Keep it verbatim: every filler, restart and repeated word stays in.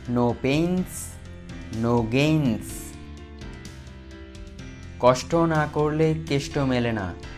No pains no gains. কষ্ট না করলে কেষ্ট মেলে না,